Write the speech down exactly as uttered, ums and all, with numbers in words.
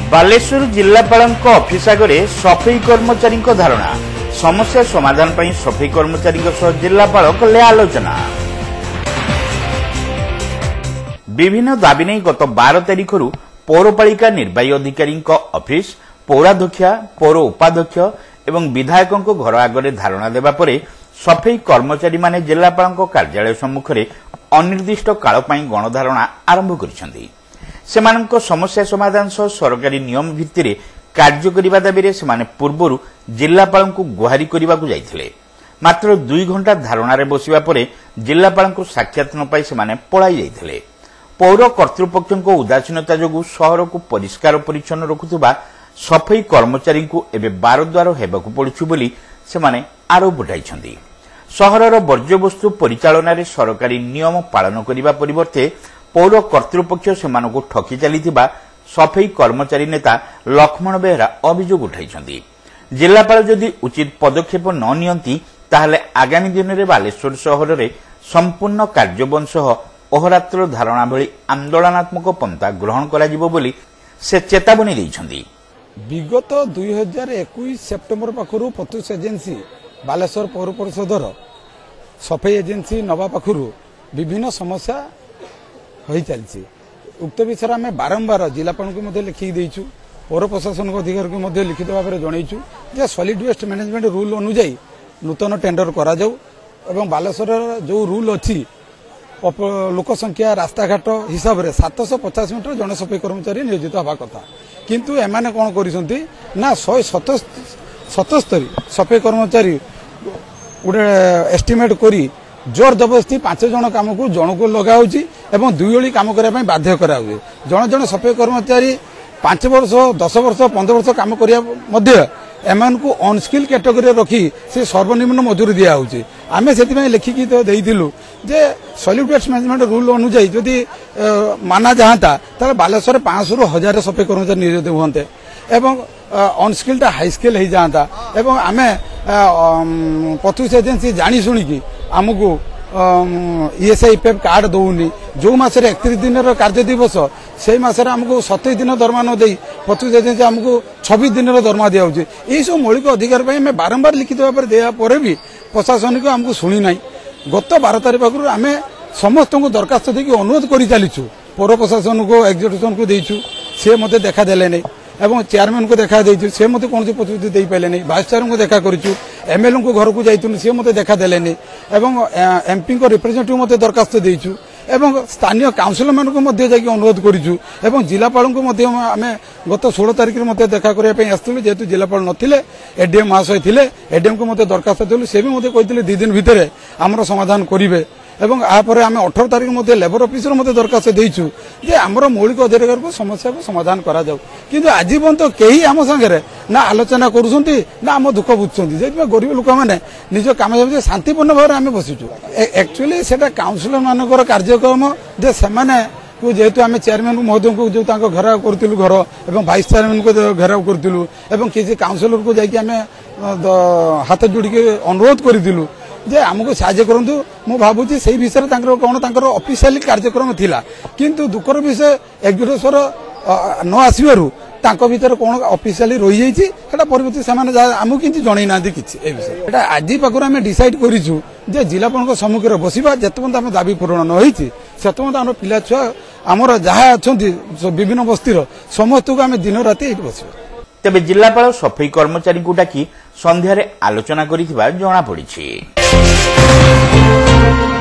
बालेश्वर जिलापाल ऑफिस आगे सफाई कर्मचारी धारणा समस्या समाधान पर सफाई कर्मचारी जिलापाल कले आलोचना। विभिन्न दाबी नहीं गत बार तारिख पौरपालिका निर्वाही अधिकारी ऑफिस पौराध्यक्ष पौर उपाध्यक्ष एवं विधायकों घर आगे धारणा देवा पर सफाई कर्मचारी माने जिलापाल कार्यालय सम्मुख में अनिर्दिष्ट काल गणधारणा आरंभ कर समस्या समाधान सह सरकारी नियम भित्ति कार्य करने दाबी से पूर्व जिलापाल को गुहारी करने को जाइथिले। मात्र दुई घंटा धारणार बसिबा परे जिलापाल को साक्षात न पाई से पलाई जाइथिले। पौर कर्तृपक्ष उदासीनता जोगु शहर को परिष्कार परिच्छन्न रखुवा सफाई कर्मचारी को एबे बारद्वार हेबाकु पड़ुछु बोली सेमाने आरोप उठाइछन्ति। शहरर वर्ज्यवस्तु परिचालन में सरकारी नियम पालन करने परिवर्ते पौर कर्तृपक्ष सेमानकु ठकी चलीथिबा सफाई कर्मचारी नेता लक्ष्मण बेहरा अभियोग उठाइछन्ति। जिलापाल जदि उचित पदक्षेप न नियंती ताहले आगामी दिन में बालेश्वर शहर में संपूर्ण कार्यबंद सह अहोरात्र धारणा भली आंदोलनात्मक पंथा ग्रहण कराजिबो बोली से चेतावनी दैछन्ति। विगत दुई हजार एक सेप्टेम्बर पाखु पतुस एजेन्सी बालेश्वर पौर परिषदर सफाई एजेन्सी नवा पाखु विभिन्न समस्या हो चलती। उक्त विषय में बारंबार जिलापाल को लिखिक देचु पौर प्रशासन अधिकारी को लिखित भाव में जनईचु जे सॉलिड वेस्ट मैनेजमेंट रूल अनुजाई नूतन टेंडर करा जाऊ एवं बालेश्वर जो रूल अच्छी लोक संख्या रास्ताघाट हिसाब से सात सौ पचास मीटर जन सफाई कर्मचारी नियोजित हवा कथा किंतु एमाने कौन करिसंती ना शहे सतस्तरी सफाई कर्मचारी गोटे एस्टिमेट करी जोर जबरदस्ती पांच जन काम को जन को लगा एवं दुई ओली काम करने बाध्य करा हुए। जन जन सफाई कर्मचारी पांच वर्ष दस वर्ष पंद्रह वर्ष काम करने को अनस्किल कैटेगरी रखी से सर्वनिम्न मजूरी दिया होची। आमे से लिखिकी तो देइथिलु जे सॉलिड वेस्ट मैनेजमेंट रूल अनुजाई जदि माना जाता ताले बालेश्वर पांच रु हजार सफाई कर्मचारी नियोजित हुए एवं अनस्किल्ड हाई स्किल हो जाता एवं आमे पतुस एजेन्सी जानी शुणिकी आमको ईएसआई पीएफ कार्ड दौनी जो मसरे एकतीस दिन कार्य दिवस से मसरे आमको सतैश दिन दरमा न दे पतुस एजेन्सी आमको छब्बीस दिन दरमा दिया यही सब मौलिक अधिकार पर बारंबार लिखित भाव में देपर भी प्रशासन को आमको शुणी ना। गत बार तारीख पाखु आम समस्त को दरखास्त देकी अनुरोध कर चलीचु पौर प्रशासन को एक्जिक्यूटिव को देचु सी मत देखा देले नहीं एवं चेयरमैन को देखा देचु से मत कौन प्रतिश्रुति दे पारे नहीं। भाइस चेयरमैन को देखा करूँ एमएलए को घर को जाइलु सी मत देखा देले नहीं एवं एमपी को रिप्रेजेंटेटिव मत दरखास्त देचु एवं स्थानीय काउंसिलर मान को अनुरोध करूँ एवं जिलापाल को आम गत षोल तारिख में देखा करने आसलु जेहेतु जिलापाल नथिले एडीएम महाशय थे एडीएम को मत दरखास्त देलु से भी मत कहते दी दिन भितर आमर समाधान करेंगे एवं आपर आम अठारह तारिख मध्य लेबर ऑफिसर मत दरखास्त देचु जे आमर मौलिक अधिकार को समस्या को समाधान करा जाऊ किंतु आज पर्यंत कहीं आम संगे ना आलोचना करुँच ना आम दुख बुझुंट जे गरीब लोक मैंने निज काम शांतिपूर्ण भाव में आम बसीचु। एक्चुअली से काउंसिलर मानकर कार्यक्रम जे सेमाने जेहेतु आम चेयरमैन महोदय को जो घेराव करूँ घर और भाइस चेयरमैन को घेराव करूँ और किसी काउंसिलर को जाकि आम हाथ जोड़ी अनुरोध करूँ जे आमको साहाय्य करंतु मु भाबुची से विषय कौन तांकर ऑफिशियल कार्यक्रम थिला किंतु दुखर विषय एक्जिक्यूटिव न आसबारू तांको भीतर कौन ऑफिशियली रही जाइछि सेटा परिवर्तित से आमको किंतु जणै नांदी किछि ए विषय एटा आज पाखु आम डिसाइड करिछु जे जिलापाल सम्मुखें बसिबा जेतपन आम दाबी पूरण न होइछि सेतपन आम पिला छुआ आमर जहाँ अछंती विभिन्न बस्तीर समस्त को आम दिन राति एठी बसिबा। तेबे जिलापाल सफाई कर्मचारी को डाकी संध्यारे आलोचना करिथिबा जणा पड़िछि।